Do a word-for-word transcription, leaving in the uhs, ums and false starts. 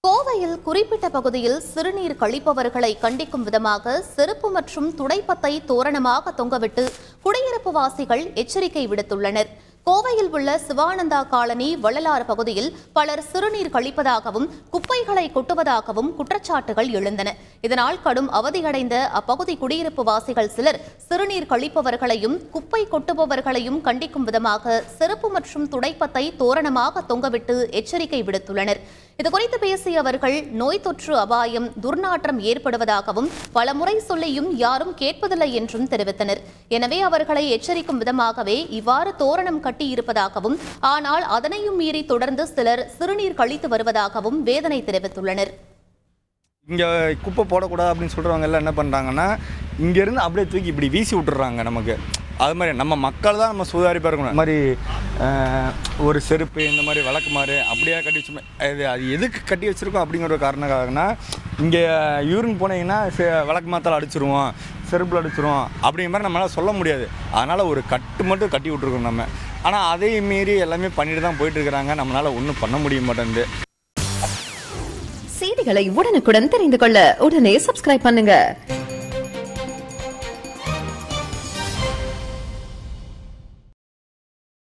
கோவையில் குறிப்பிட்ட பகுதியில் சிறுநீர் கழிப்பவர்களை கண்டிக்கும் விதமாக செருப்பு மற்றும் துடைப்பத்தை தோரணமாக தொங்கவிட்டு குடியிருப்பு வாசிகள் எச்சரிக்கை விடுத்துள்ளனர். கோவையில் உள்ள சிவானந்தா காலனி வள்ளலாறு பகுதியில் பலர் சிறுநீர் கழிப்பதாகவும் குப்பைகளை கொட்டுவதாகவும் குற்றச்சாட்டுகள் எழுந்தன. இதனால் கடும் அவதியடைந்த அப்பகுதி குடியிருப்பு வாசிகள் சிலர் சிறுநீர் கழிப்பவர்களையும் குப்பை கொட்டுபவர்களையும் கண்டிக்கும் விதமாக செருப்பு மற்றும் துடைப்பத்தை தோரணமாக தொங்கவிட்டு எச்சரிக்கை விடுத்துள்ளனர். இதுகுறித்து பேசிய அவர்கள் நோய் தொற்று அபாயம், துர்நாற்றம் ஏற்படுவதாகவும் பலமுறை சொல்லியும் யாரும் கேட்பதில்லை என்றும் தெரிவித்தனர். எனவே அவர்களை எச்சரிக்கும் விதமாகவே இவ்வாறு தோரணம் கட்டியிருப்பதாகவும், ஆனால் அதனையும் மீறி தொடர்ந்து சிலர் சிறுநீர் கழித்து வருவதாகவும் வேதனை தெரிவித்துள்ளனர். இங்கே குப்பை போடக்கூடாது அப்படின்னு சொல்கிறவங்க எல்லாம் என்ன பண்ணுறாங்கன்னா, இங்கேருந்து அப்படியே தூக்கி இப்படி வீசி விட்டுறாங்க. நமக்கு அது மாதிரி நம்ம மக்கள் தான் நம்ம சுதாரிப்பாக இருக்கணும். இந்த மாதிரி ஒரு செருப்பு, இந்த மாதிரி விளக்குமாறு அப்படியே கட்டி வச்சு அது அது எதுக்கு கட்டி வச்சுருக்கோம் அப்படிங்கிற ஒரு காரணக்காகனா, இங்கே யூரின் போனீங்கன்னா விளக்கு மாத்தால் அடிச்சிருவோம், செருப்பில் அடிச்சிருவோம் அப்படிங்கிற மாதிரி நம்மளால் சொல்ல முடியாது. அதனால் ஒரு கட்டு மட்டும் கட்டி விட்ருக்கோம் நம்ம. ஆனால் அதே மீறி எல்லாமே பண்ணிட்டு தான் போயிட்டுருக்கிறாங்க. நம்மளால் ஒன்றும் பண்ண முடிய மாட்டேங்குது. செய்திகளை உடனுக்குடன் தெரிந்து கொள்ள உடனே சப்ஸ்கிரைப் பண்ணுங்க.